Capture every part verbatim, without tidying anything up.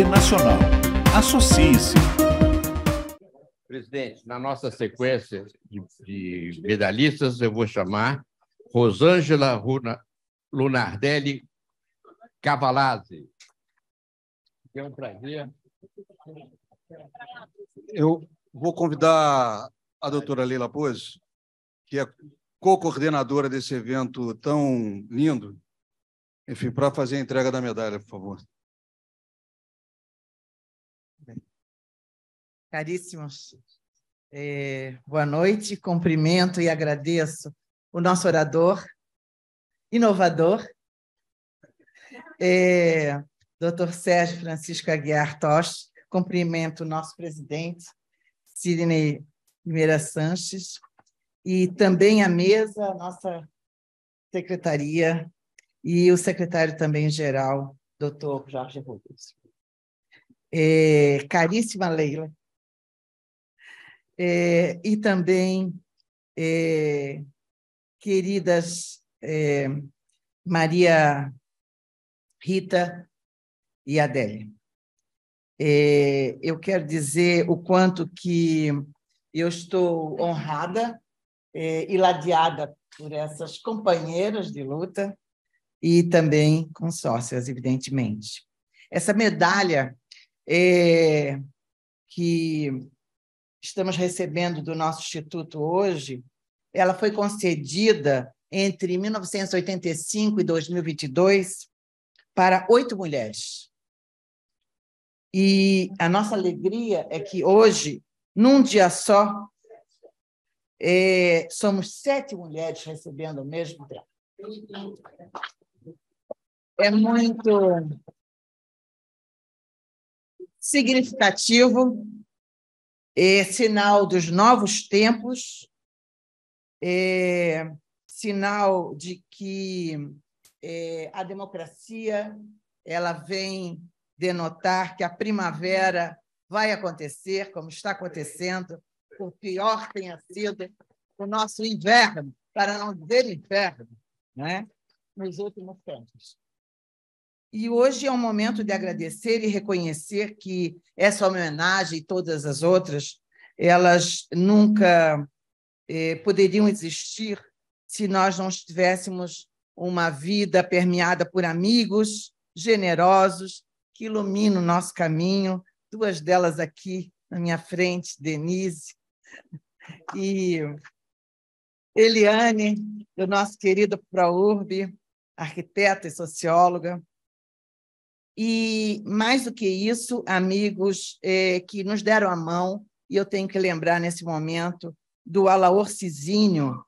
Nacional. Associe-se. Presidente, na nossa sequência de, de medalhistas, eu vou chamar Rosângela Lunardelli Cavalazzi. É um prazer. Eu vou convidar a doutora Leila Pose, que é co-coordenadora desse evento tão lindo, enfim, para fazer a entrega da medalha, por favor. Caríssimos, é, boa noite, cumprimento e agradeço o nosso orador, inovador, é, doutor Sérgio Francisco Aguiar Tosh, cumprimento o nosso presidente, Sidney Limeira Sanches, e também a mesa, a nossa secretaria, e o secretário também geral, doutor Jorge Rodrigues. É, caríssima Leila, É, e também, é, queridas é, Maria Rita e Adélia, é, eu quero dizer o quanto que eu estou honrada é, e ladeada por essas companheiras de luta e também com sócias, evidentemente. Essa medalha é, que estamos recebendo do nosso Instituto hoje, ela foi concedida entre mil novecentos e oitenta e cinco e dois mil e vinte e dois para oito mulheres. E a nossa alegria é que hoje, num dia só, é, somos sete mulheres recebendo ao mesmo tempo. É muito significativo, é sinal dos novos tempos, é sinal de que é, a democracia ela vem denotar que a primavera vai acontecer, como está acontecendo, por pior tenha sido o nosso inverno, para não dizer inferno, né? Nos últimos tempos. E hoje é um momento de agradecer e reconhecer que essa homenagem e todas as outras, elas nunca eh, poderiam existir se nós não tivéssemos uma vida permeada por amigos generosos que iluminam o nosso caminho. Duas delas aqui na minha frente, Denise e Eliane, do nosso querido ProURB, arquiteta e socióloga. E, mais do que isso, amigos eh, que nos deram a mão, e eu tenho que lembrar, nesse momento, do Alaor Cizinho,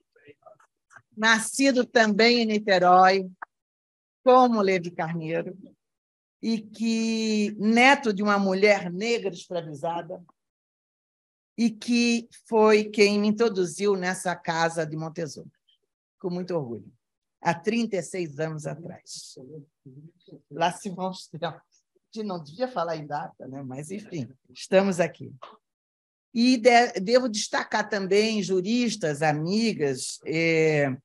nascido também em Niterói, como Levi Carneiro, e que, neto de uma mulher negra escravizada, e que foi quem me introduziu nessa casa de Montezuma, com muito orgulho, há trinta e seis anos atrás. Lá se vão os tempos. Não devia falar em data, né? Mas, enfim, estamos aqui. E de, devo destacar também juristas, amigas, é,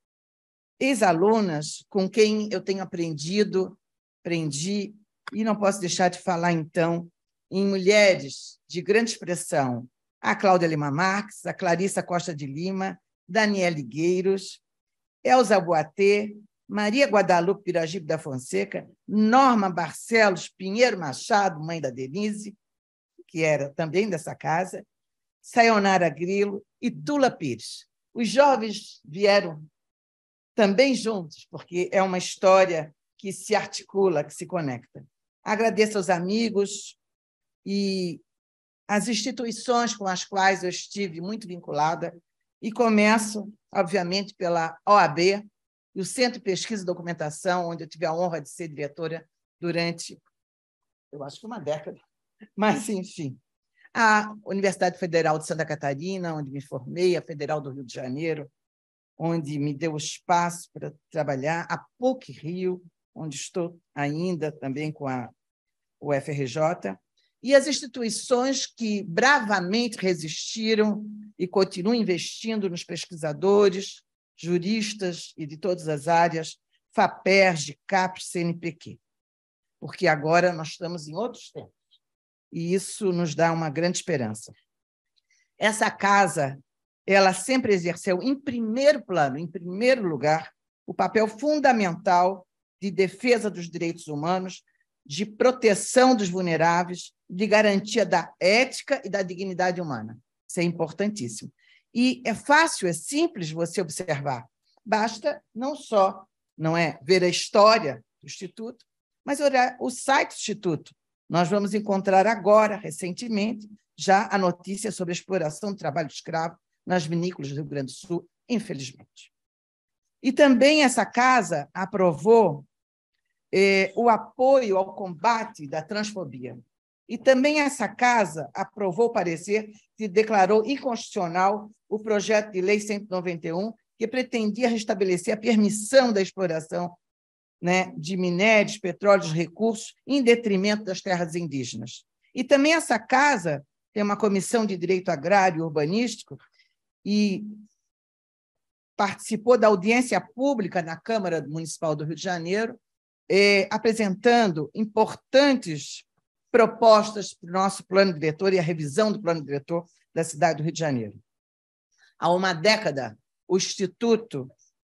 ex-alunas com quem eu tenho aprendido, aprendi, e não posso deixar de falar, então, em mulheres de grande expressão, a Cláudia Lima Marques, a Clarissa Costa de Lima, Daniele Gueiros, Elza Boatê, Maria Guadalupe Piragibe da Fonseca, Norma Barcelos Pinheiro Machado, mãe da Denise, que era também dessa casa, Sayonara Grilo e Tula Pires. Os jovens vieram também juntos, porque é uma história que se articula, que se conecta. Agradeço aos amigos e às instituições com as quais eu estive muito vinculada, e começo, obviamente, pela O A B, e o Centro de Pesquisa e Documentação, onde eu tive a honra de ser diretora durante, eu acho que uma década, mas, enfim, a Universidade Federal de Santa Catarina, onde me formei, a Federal do Rio de Janeiro, onde me deu espaço para trabalhar, a PUC Rio, onde estou ainda também com a U F R J, e as instituições que bravamente resistiram e continuam investindo nos pesquisadores, juristas e de todas as áreas, FAPERJ, CAPES, C N Pq. porque agora nós estamos em outros tempos, e isso nos dá uma grande esperança. Essa casa, ela sempre exerceu, em primeiro plano, em primeiro lugar, o papel fundamental de defesa dos direitos humanos, de proteção dos vulneráveis, de garantia da ética e da dignidade humana. Isso é importantíssimo. E é fácil, é simples você observar. Basta não só não é, ver a história do Instituto, mas olhar o site do Instituto. Nós vamos encontrar agora, recentemente, já a notícia sobre a exploração do trabalho escravo nas vinícolas do Rio Grande do Sul, infelizmente. E também essa casa aprovou eh, o apoio ao combate da transfobia. E também essa casa aprovou o parecer que declarou inconstitucional o projeto de lei cento e noventa e um, que pretendia restabelecer a permissão da exploração, né, de minérios, petróleos, recursos, em detrimento das terras indígenas. E também essa casa tem uma comissão de direito agrário e urbanístico e participou da audiência pública na Câmara Municipal do Rio de Janeiro, eh, apresentando importantes propostas para o nosso plano diretor e a revisão do plano diretor da cidade do Rio de Janeiro. Há uma década, o Instituto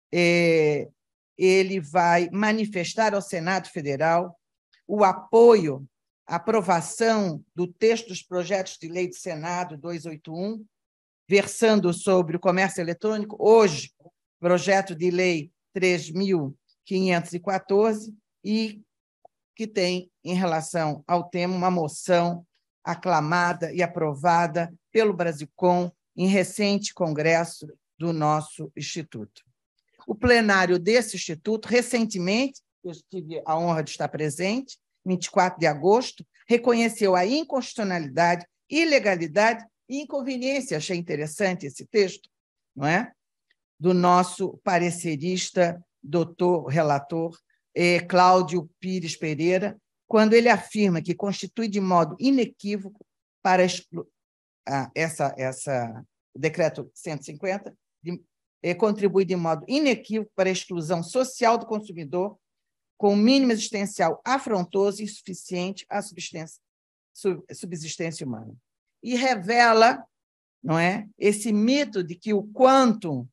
eh, ele vai manifestar ao Senado Federal o apoio à aprovação do texto dos projetos de lei do Senado duzentos e oitenta e um, versando sobre o comércio eletrônico, hoje, projeto de lei três mil quinhentos e quatorze, e que tem, em relação ao tema, uma moção aclamada e aprovada pelo Brasilcom em recente congresso do nosso Instituto. O plenário desse Instituto, recentemente, eu tive a honra de estar presente, vinte e quatro de agosto, reconheceu a inconstitucionalidade, ilegalidade e inconveniência, achei interessante esse texto, não é? Do nosso parecerista, doutor relator, eh, Cláudio Pires Pereira, quando ele afirma que constitui de modo inequívoco para exclu... ah, essa, essa, o decreto cento e cinquenta, de, eh, contribui de modo inequívoco para a exclusão social do consumidor, com o mínimo existencial afrontoso e insuficiente à subsistência, sub, subsistência humana. E revela, não é, esse mito de que o quantum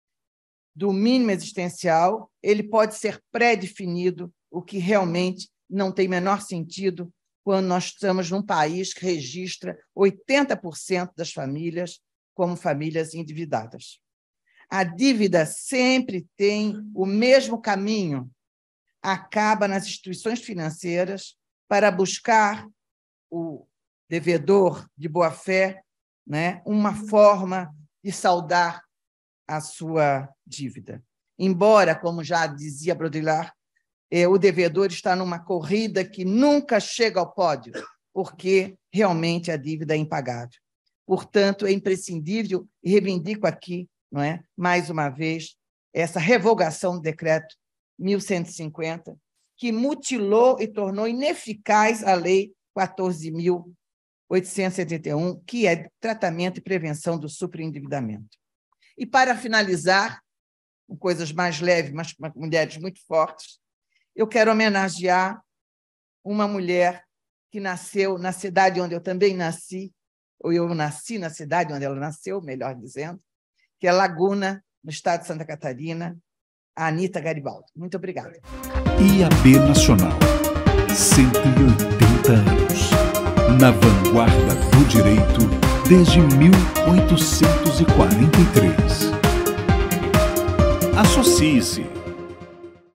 do mínimo existencial ele pode ser pré-definido, o que realmente não tem menor sentido quando nós estamos num país que registra oitenta por cento das famílias como famílias endividadas. A dívida sempre tem o mesmo caminho, acaba nas instituições financeiras para buscar o devedor de boa-fé, né, uma forma de saldar a sua dívida. Embora, como já dizia Baudrillard, eh, o devedor está numa corrida que nunca chega ao pódio, porque realmente a dívida é impagável. Portanto, é imprescindível, e reivindico aqui, não é, mais uma vez, essa revogação do decreto mil cento e cinquenta, que mutilou e tornou ineficaz a Lei quatorze mil oitocentos e setenta e um, que é tratamento e prevenção do superendividamento. E, para finalizar, com coisas mais leves, mas com mulheres muito fortes, eu quero homenagear uma mulher que nasceu na cidade onde eu também nasci, ou eu nasci na cidade onde ela nasceu, melhor dizendo, que é Laguna, no estado de Santa Catarina, a Anita Garibaldi. Muito obrigada. I A B Nacional, cento e oitenta anos. Na vanguarda do direito desde mil oitocentos e quarenta e três. Associe-se.